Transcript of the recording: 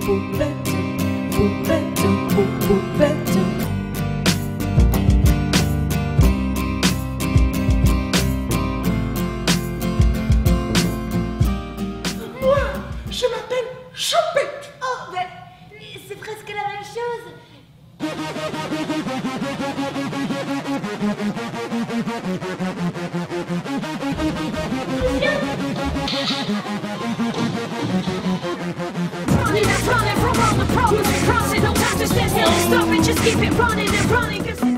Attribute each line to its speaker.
Speaker 1: poupette, poupette, poupette.
Speaker 2: Moi, je m'appelle Choupette.
Speaker 3: Oh, ben, c'est presque la même chose.
Speaker 4: Running from all the problems, crossing, no time to stand still. Stop it, just keep it running and running. 'Cause